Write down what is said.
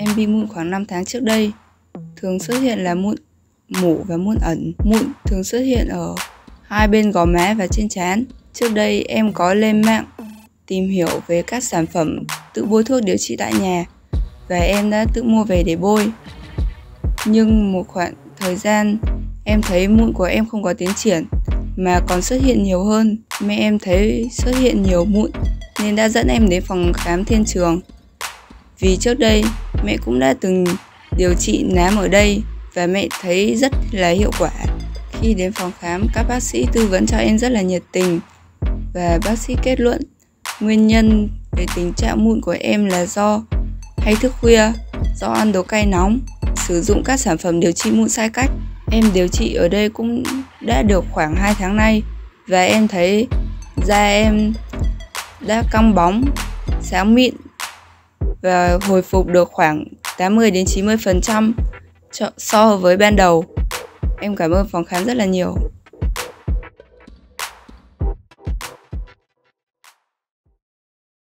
Em bị mụn khoảng 5 tháng trước đây. Thường xuất hiện là mụn mủ và mụn ẩn. Mụn thường xuất hiện ở hai bên gò má và trên trán. Trước đây em có lên mạng tìm hiểu về các sản phẩm tự bôi thuốc điều trị tại nhà và em đã tự mua về để bôi. Nhưng một khoảng thời gian em thấy mụn của em không có tiến triển mà còn xuất hiện nhiều hơn. Mẹ em thấy xuất hiện nhiều mụn nên đã dẫn em đến phòng khám Thiên Trường. Vì trước đây mẹ cũng đã từng điều trị nám ở đây và mẹ thấy rất là hiệu quả. Khi đến phòng khám, các bác sĩ tư vấn cho em rất là nhiệt tình và bác sĩ kết luận nguyên nhân về tình trạng mụn của em là do hay thức khuya, do ăn đồ cay nóng, sử dụng các sản phẩm điều trị mụn sai cách. Em điều trị ở đây cũng đã được khoảng 2 tháng nay và em thấy da em đã cong bóng, sáng mịn và hồi phục được khoảng 80 đến 90% so với ban đầu. Em cảm ơn phòng khám rất là nhiều.